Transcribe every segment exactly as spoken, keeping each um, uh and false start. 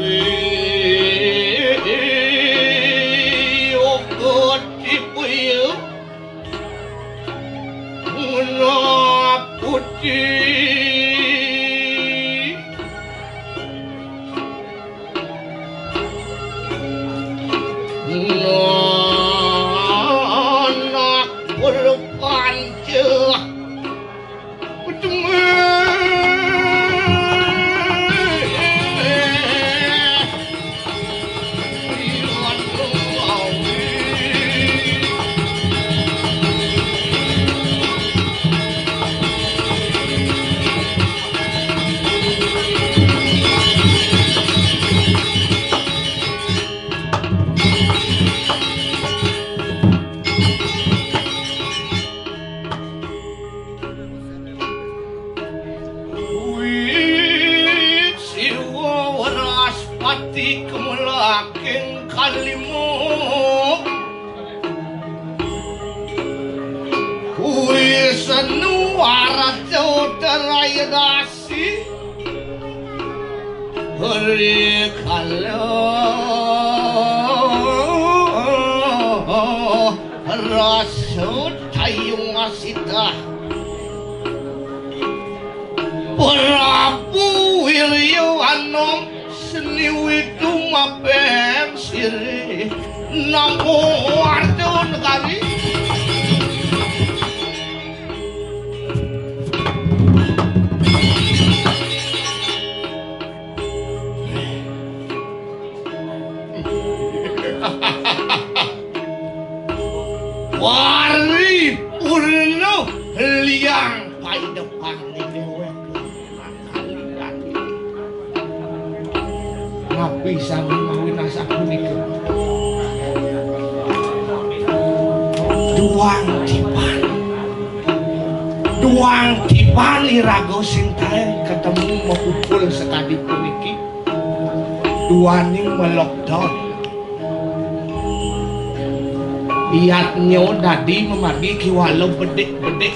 Dadi memargi ki walau bedek-bedek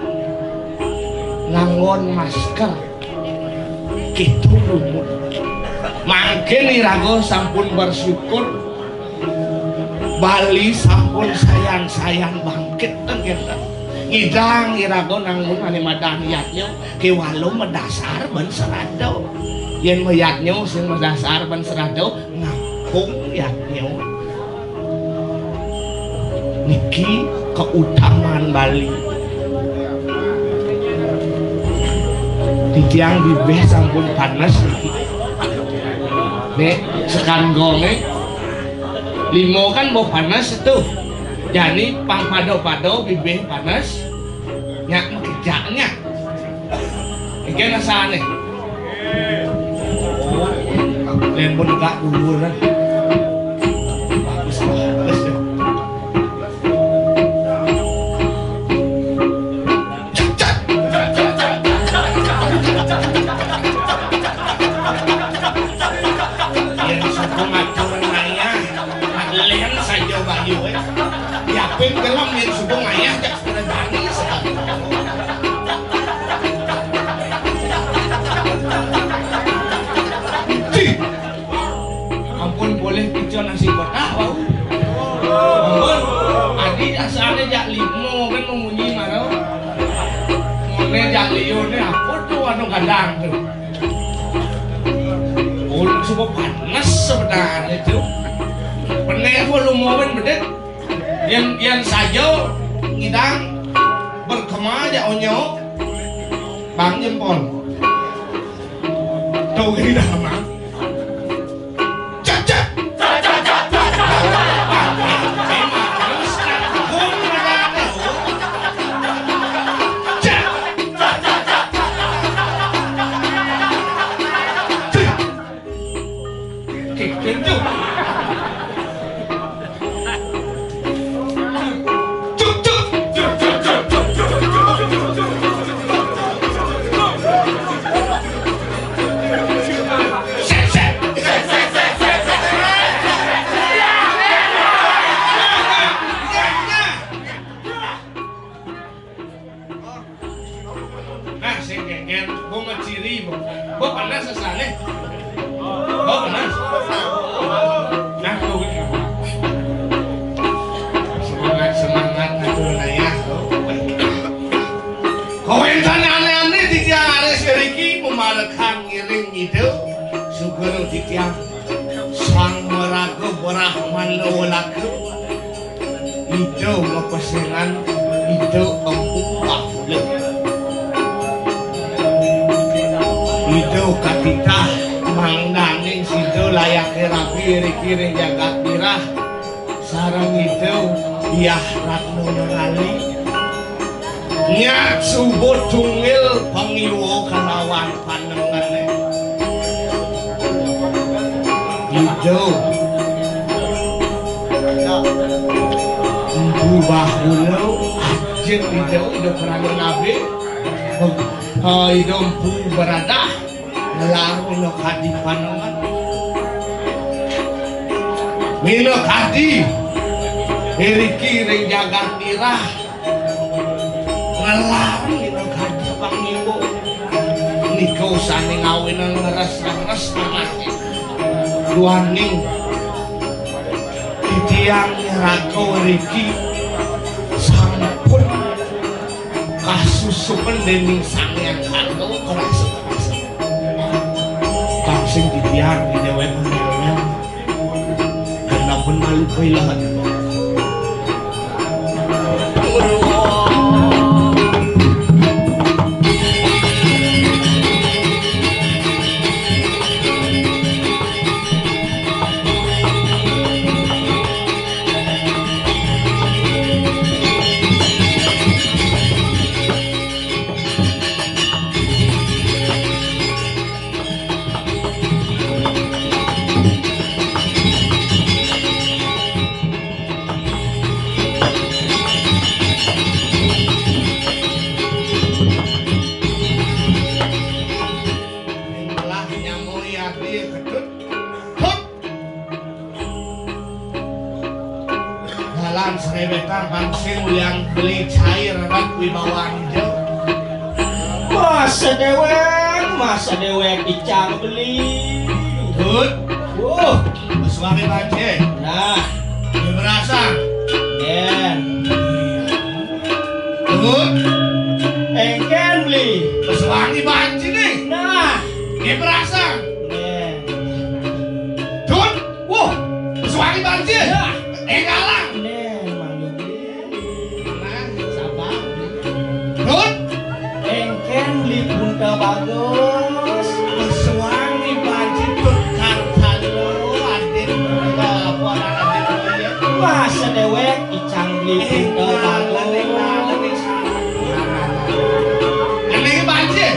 ngangon masker gitu lumut mangke Irago sampun bersyukur Bali sampun sayang-sayang bangkit kita idang Irago nanggung ane madaniatnya ki walau medasar ban serado yen meyatnya sing medasar ban serado ngampung yatnya niki keutamaan Bali di tiang bibeh sampun panas niki nek sekan gonge limo kan mau panas itu jadi pang pado-pado bibeh panas nyak mekejaknya iki rasane dan pun gak dhuwuran bagus bagus Yapin kelam yang subuh ngayah jak sepeda dani sekali. Cih, ampun boleh picu nasi kotak bau. Ampun, adi asalnya jak limo kan mengunyi marau. Mone jak liu ni apa tuh anu kadang tuh. Ulang subuh panas sebenarnya tuh. Penek aku lumawan bedet. Yang yang saja ngidang berkema aja onyo bang jempol tuh gini dah bang cacat Bo panas sasane. Bo panas. itu suguru titiang sang meragu Brahman laku itu mapasengan itu empupah itu katita mangdaning situ layak rapi kiri jagat dirah sarang itu iya ratno ngali nya subut tungil pangiwo kalawan panengan itu berubah dulu ajeng itu udah pernah nabi hidup berada lalu no kadi panengan mino kadi iriki ring jagat dirah ngelarang mino kadi pangiwo nikau sani ngawinan ngeres-ngeres mati duaning titiang nyerako riki sampun kasusupen dening sang yang kado kerasa-kerasa kangsing titiang di dewe menyewen karena pun malu kailahan yang beli cair rat wibawaan jauh masa dewek masa dewek icang beli good wuh bersuami banjir nah dia berasa den good engken beli bersuami banjir nih nah dia berasa den good wuh bersuami banjir nah engalang bagus suami bajit kantalo adit masa dewek icang beli pintu bagus ini bajit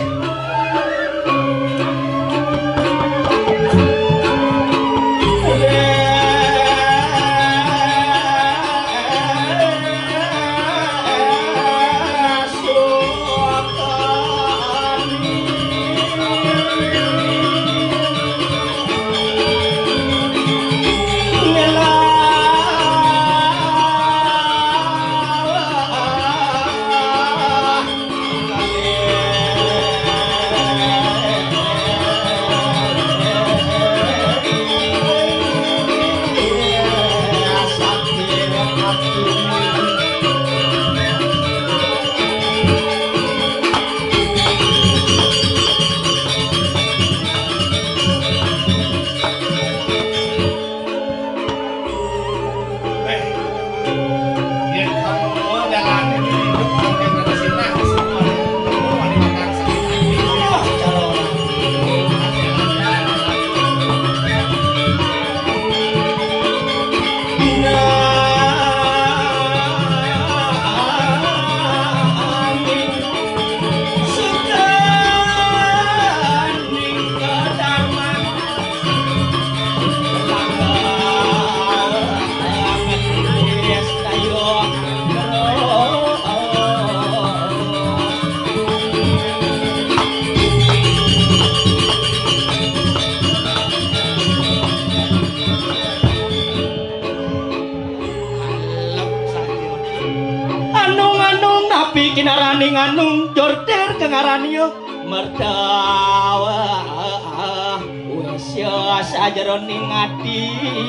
kinarani nganung jorder kengaranio merdawa wesya sajeroning ati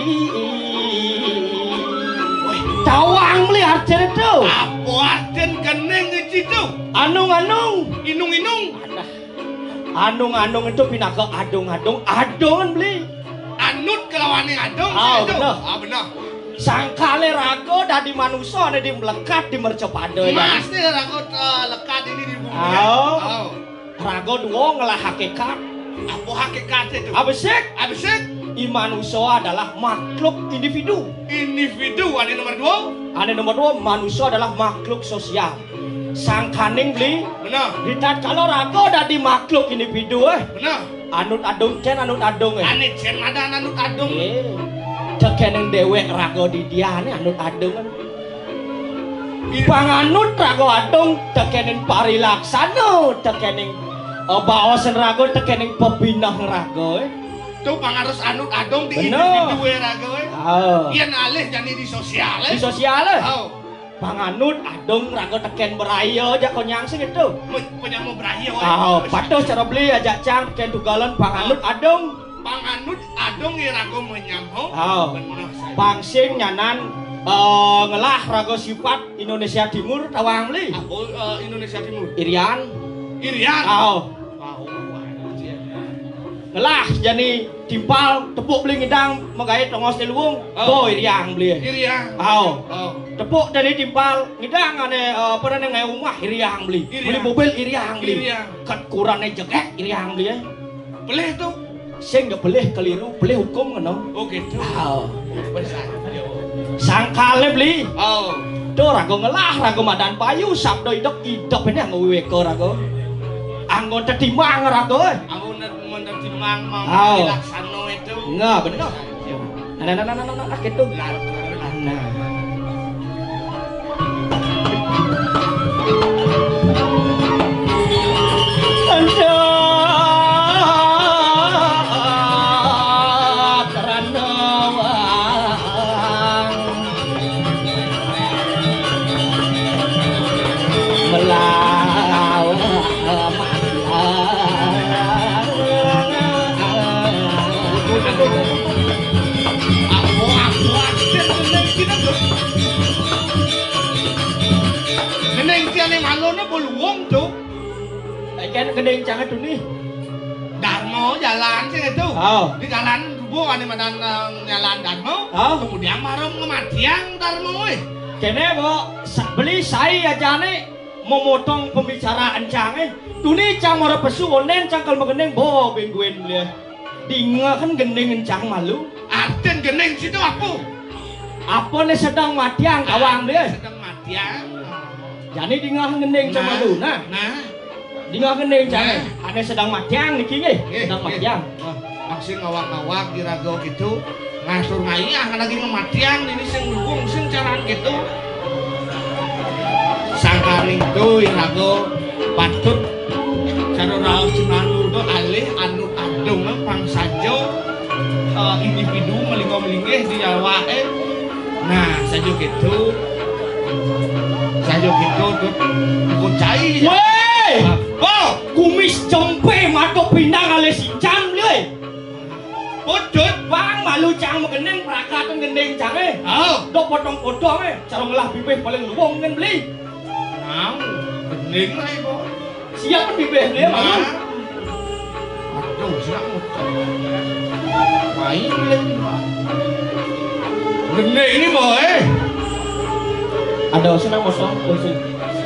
tawang meli arjen itu apa arjen keneng itu anung anung inung inung Anung-anung itu pindah ke adung-adung, adungan beli. Anut kelawane adung. Oh, bener. Ah bener. Sangkale rago dadi manusia nih di melekat di mercepade ya. Pasti rago uh, lekat ini di bumi. Oh. Oh. Rago dua ngelah hakikat. Apa hakikatnya itu? Abisik, Abisik. I manusia adalah makhluk individu. Individu ada nomor dua. Ada nomor dua, manusia adalah makhluk sosial. Sangkaning beli. Benar. Kita kalau rago dadi makhluk individu eh. Benar. Anut adung cen anut adung eh. Ane cen ada anut adung. Eh. Tekeneng dewek rago di dia nih anut adung kan. Panganut rago adung tekening parilaksana tekening uh, bawasan rago tekening pebinah rago eh. Tuh pangarus anut adung di Bener. individu ya rago eh. Oh. Iyan alih jadi di sosial eh. Di sosial eh. Oh. Panganut adung rago teken berayo aja konyang sing itu. Punya mau berayo eh. Oh, patuh cara beli aja cang teken tugalan panganut adung. Panganut adung ya rago menyambung. Oh. Bener saya. Pangsing nyanan uh, ngelah rago sifat Indonesia Timur tawang beli. Apa uh, Indonesia Timur? Irian. Irian. Oh. Oh. Ngelah jadi timpal tepuk beli ngidang megait tongos di luwung. Oh. Oh, iriang beli. Irian. Oh. Oh. Tepuk jadi timpal ngidang ane uh, pada neng rumah iriang beli. Iriang. Beli mobil iriang beli. Iriang. Kat kurane jegek iriang beli ya. Boleh tuh. Sing gak boleh keliru, boleh hukum ngono. Oh gitu. Oh. Besar. Sangkale beli. Oh. Tuh rago ngelah rago madan payu sabdo idok idok ini anggo wiweke rago. Anggo tetimang rago. Aku menertimang mau Oh. dilaksano itu. Enggak bener. Nah nah nah nah nah nah gitu. Nah. Peluang tuh, Kan gedeng jangan tuh nih. Darmo jalan sih itu, Oh. di jalan rubuh ada madan uh, jalan Darmo, Oh. kemudian marem kematian Darmo, eh. Kene bo sa- beli saya aja nih memotong pembicaraan cange. Tuni cang mara pesu onen cang kalau mengeneng bo bengguin beli. Dinga kan gendeng cang malu. Arten geneng situ aku, Apa nih sedang matiang kawang dia. sedang matian. Jadi dinga gendeng cang malu. Nah, nah, dinga gendeng cange. Ane sedang matiang nih kini. eh, Sedang eh. matiang. Maksud ngawak-ngawak di rago gitu, ngasur ngai akan lagi kematian ini sing dukung sing jalan gitu. Sangkaring tuh rago patut cara raos cenanur tuh alih anu adung pangsajo uh, individu melinggo melinggih di Jawa eh. Nah, sajo gitu. Sajo gitu tuh kucai. Weh! Oh, Kumis jompe mato pindang ale si cang dia. putut. Bang malu cang mengeneng prakatan gendeng cange. Oh, Do potong-potong eh. Cara ngelah bibih paling luwung kan beli. nah, bening lah ibu. Siapa bibih dia malu? Aduh, siapa motor? Main lagi. Bening ini boy. Ada senang kosong kosong.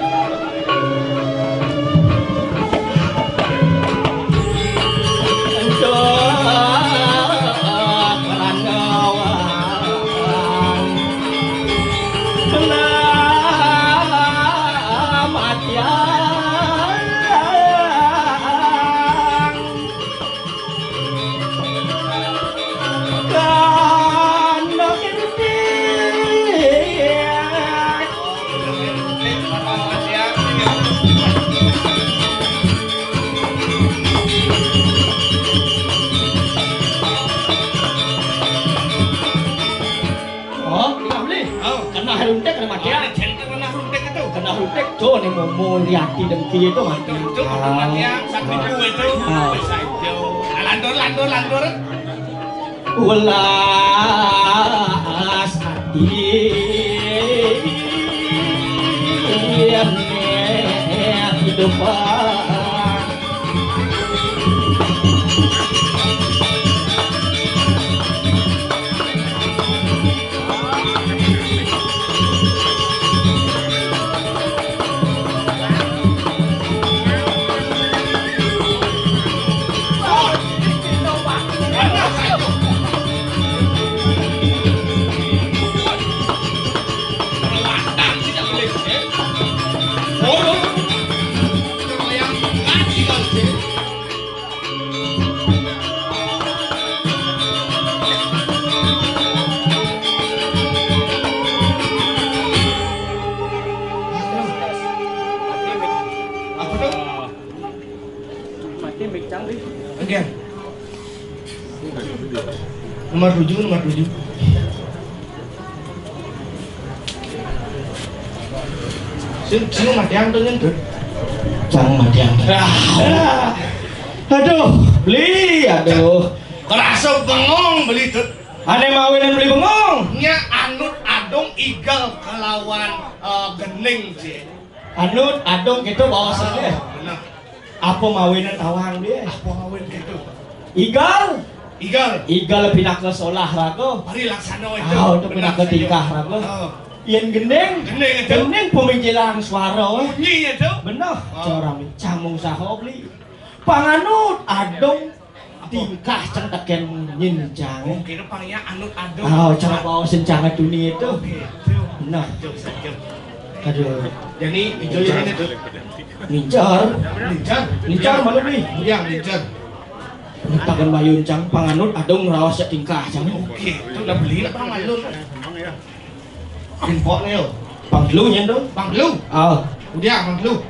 Cok nih mau mau liati dengki itu mati. Cuk, mati yang satu ribu itu. Bisa itu. Landur, landur, landur. Ulas hati hidup Nomor tujuh, nomor tujuh. Sing sing matiang tuh nyentut. Cang matiang. Ah. Aduh, beli, aduh. Kerasa bengong beli tuh. Ane mawinan beli bengong. Nya anut adong igal kelawan uh, gening sih. Anut adong gitu bawa saja. Benar. Apa mawinan tawang dia? Apa ngawin gitu? Igal. Igal. Igal pindah ke solah rago. Mari laksana itu. Oh, itu pindah ke tingkah rago. Oh. Yen gendeng. Gendeng itu. Gendeng pemikiran suara. Bunyi itu. Bener. Oh. Corang camung saho beli. Panganut adong tingkah cang teken nyincang. Oh, kira pangnya anut adong. Oh, cara bawa sencang dunia itu. Oke. Bener. Jauh saja. Aduh. Jadi hijau ini tuh. Nincar. Lincar. Nincar mana beli? Yang lincar. Tagan bayun cang panganut adong ngerawas ya tingkah cang. Oke, itu udah beli lah bang malun. Import nih yo. Panglunya dong. Bang lu. Oh. Udah bang lu.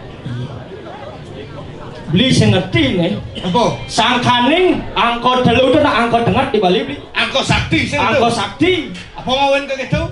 Beli saya ngerti nih. Apa? Sangkaning angkot telu itu nak angkot tengah di Bali beli. Angkot sakti sih itu. Angkot sakti. Apa ngawin ke gitu?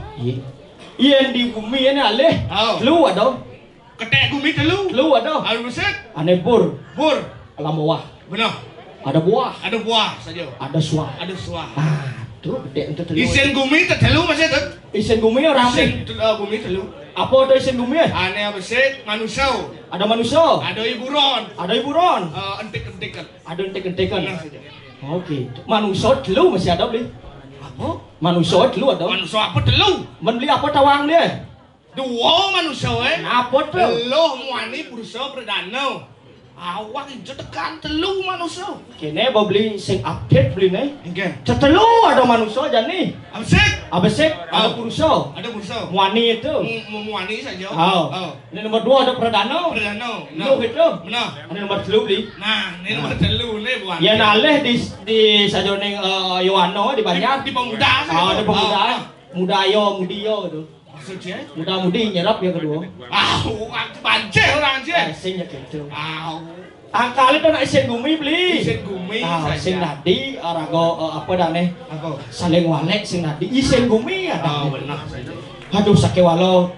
Iya di bumi ini alih. Oh. Lu ada. Ketek gumi telu. Lu ada. Aduh buset. Ane bur. Bur. Alam bawah. Benar. Ada buah. Ada buah saja. Ada suah. Ada suah. Ah, tuh gede itu telu. Isen gumi telu masih tuh. Isen gumi orang beli. Isen uh, gumi telu. Apa ada isen gumi? Ane apa sih? Manusia. Ada manusia. Ada iburon. Ada iburon. Uh, entik-entikan. Ada entek-entekan. Benar saja. Oke. Manusia telu masih ada beli. Apa? Manusia telu ada. Manusia apa telu? Men beli apa tawang dia? Dua manusia eh. Apa tuh? Telu muani berusaha perdana. Awak itu tekan telu manusia. Kene mau beli sing update beli nih. Oke. Cetelu ada manusia aja nih. Absek. Abesek ada Oh. purusa. Ada berusaha. Muani itu. Muani saja. Oh. Oh. Ini nomor dua ada perdana. Perdana. Lu gitu. Benar. Ini nomor telu beli. Nah, ini nomor telu nih buan. Ya naleh di di sajone uh, Yohano di Banjar. Di pemuda. Oh, di pemuda. Oh. Muda yo, mudio itu. Maksudnya? Muda mudi nyerap yang kedua. Ah, banjir orang Eh, sih. sing ya gitu. Ah, Angkali tuh nak isen gumi beli. isen gumi Ah, saja. sing nadi arago uh, apa dah nih? Apa? Saling walek sing nadi isen gumi ada. Oh, benar saja. Aduh sakit walau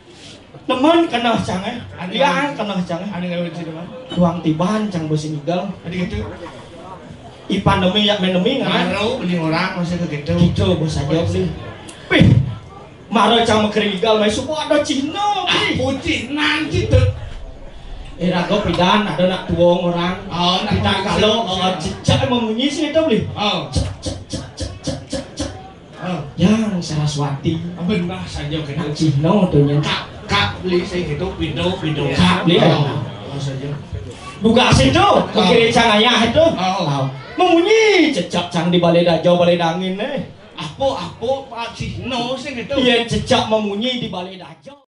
teman kena cang eh. Ada Dia yang- kena cang eh. Ada yang ngawin sih teman? Tuang tiban cang bosin igal. Ada gitu. Ipan demi yak menemi kan. Marau beli orang masih ke gitu. Gitu bos aja beli. Pih. Maro cang mekering igal mai supo ada Cina Ah, beli. pucih nanti tuh. Eh rago pidan ada nak tuang orang. Oh, nak Kita tuang kalau sih. uh, cicak membunyi sih itu beli. Oh, Cek cek cek cek cek cek cek. oh. Yang Saraswati. Benar saja ke Nak Cina tuh nya. Kak, kak beli saya gitu, window, window. Kak beli, Oh, ya? oh saja. Buka situ, ke kiri cang ayah itu. Oh. Membunyi cecak cang di balai dajau balai dangin eh. Apa, apa, Pak Cino sih gitu. Iya cecak membunyi di balai dajau.